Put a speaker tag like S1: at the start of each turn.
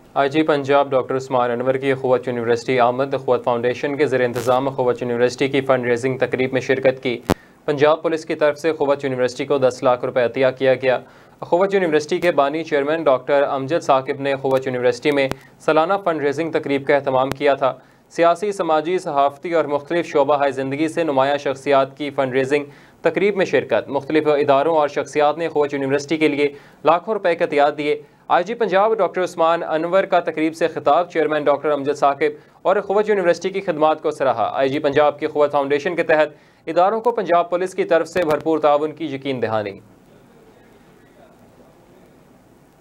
S1: IG Punjab doctor Usman Anwar की Akhuwat university आमद Akhuwat foundation के ज़रिए इंतज़ाम अख़ुवत यूनिवर्सिटी की फ़ंड रेजिंग तकरीब में शिरकत की। पंजाब पुलिस की तरफ से अख़ुवत यूनिवर्सिटी को 10 लाख रुपये अतिया किया गया। अख़ुवत यूनिवर्सिटी के बानी चेयरमैन डॉक्टर अमजद साकिब ने अख़ुवत यूनिवर्सिटी में सालाना फ़ंड रेजिंग तकरीब का एहतमाम किया था। सियासी, समाजी, सहाफ़ती और मुख्तलिफ शोबा ज़िंदगी से नुमाया शख्सियात की फ़ंड रेजिंग तकरीब में शिरकत। मुख्तलिफ इदारों और शख्सियात ने अख़ुवत यूनिवर्सिटी के लिए लाखों रुपये के अतियात दिए। IG पंजाब डॉक्टर उस्मान अनवर का तकरीब से खिताब, चेयरमैन डॉक्टर अमजद साकिब और अख़ुवत यूनिवर्सिटी की खिदमात को सराहा। IG पंजाब की अख़ुवत फाउंडेशन के तहत इदारों को पंजाब पुलिस की तरफ से भरपूर ताउन की यकीन दहानी।